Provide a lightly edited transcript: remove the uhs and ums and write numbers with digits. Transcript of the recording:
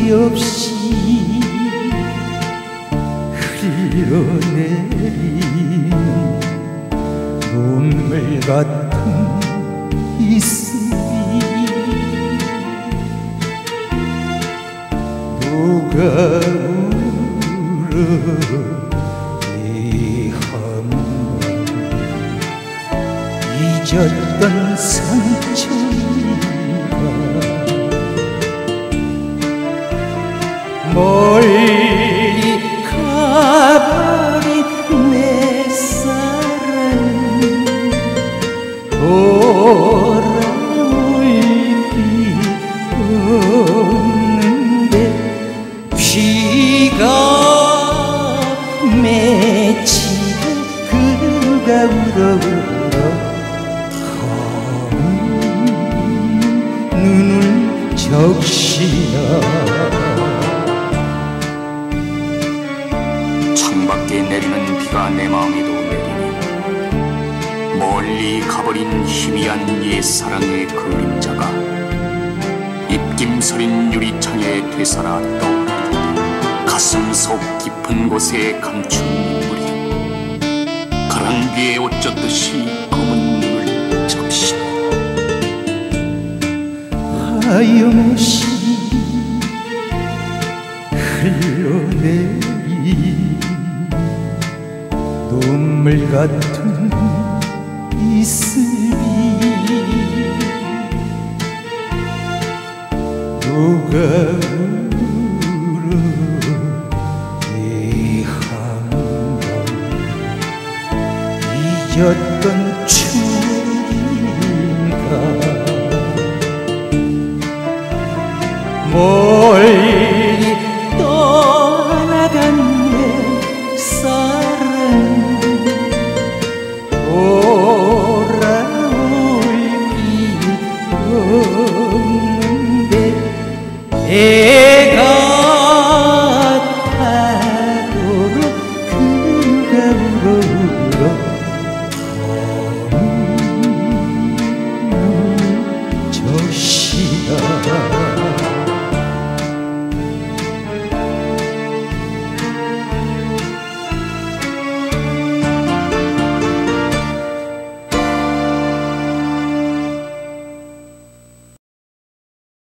없이 흘러내린 눈물 같은 이슬이 누가 울어 이 한번 잊었던 상처인가 멀리 가버린 내 사랑 돌아올 길 없는데 비가 맺히고 그가 울어 검은 눈을 적시나 창밖에 내리는 비가 내 마음에도 내리니 멀리 가버린 희미한 옛사랑의 그림자가 입김 서린 유리창에 되살아 떠오르니 가슴 속 깊은 곳에 감춘 눈물이 가랑비에 옷 젖듯이 검은 눈을 적시네. 하염없이 흘러내린 눈물 같은 이슬이 누가 울어 이 한번 잊었던 추억인가 멀리 떠나간 내 사랑 돌아올 길 없는데